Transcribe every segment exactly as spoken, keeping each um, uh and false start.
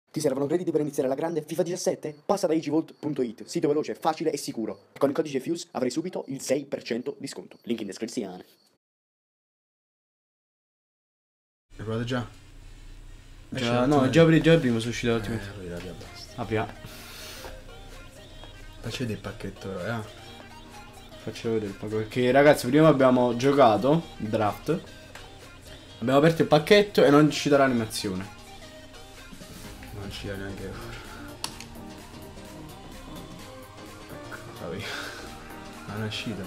Ti servono crediti per iniziare la grande FIFA diciassette? Passa da easyvolt punto it, sito veloce, facile e sicuro. Con il codice FUSE avrai subito il sei per cento di sconto. Link in descrizione. Hai provato già? Già, no, già, già prima sono uscito l'ultimo. Eh, allora raga, basta. Apria. Facci vedere il pacchetto però, eh. Faccio vedere il pacchetto. Perché ragazzi, prima abbiamo giocato il draft. Abbiamo aperto il pacchetto e non ci darà animazione. Non ci dà neanche ora. Ecco, via. Ma è una uscita.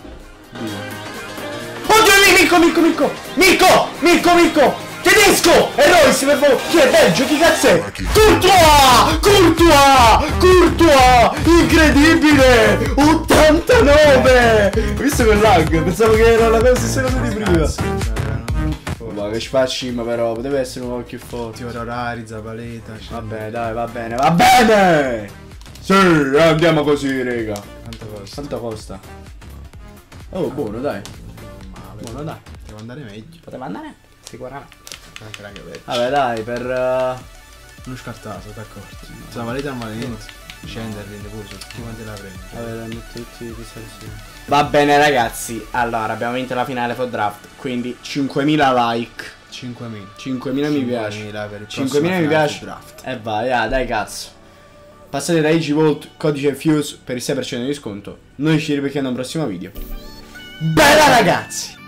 Oddio, Mirko, Mirko, Mirko! Mirko! Mirko, Mirko! Tedesco! E Royce per favore! Chi è Belgio? Chi cazzo è? Courtois! Courtois! Courtois! Incredibile! ottantanove! Hai visto quel lag? Pensavo che era la stessa cosa di prima. Ma che spacima però, poteva essere un po' più forte. Ora orari, Zapaleta. Vabbè, dai, va bene, va bene! Sì, andiamo così, raga. Quanto costa? Quanto costa? Oh, buono, dai. Male. Buono, dai. Poteva andare meglio. Poteva andare? Sicuramente. Anche raga peggio. Vabbè, dai, per... Uh... Non scartato, d'accordo. Zapaleta non vale niente. Scende e rende pure, tutti quanti la prende. Vabbè, dai, metto tutti i pistolini. Va bene, ragazzi. Allora, abbiamo vinto la finale for draft. Quindi cinquemila like. cinquemila. cinquemila mi piace. cinquemila per il cinquemila mi prossimo piace. draft. E vai, ah, dai cazzo. Passate da easyvolt, codice FUSE per il sei per cento di sconto. Noi ci rivediamo in un prossimo video. Bella ragazzi!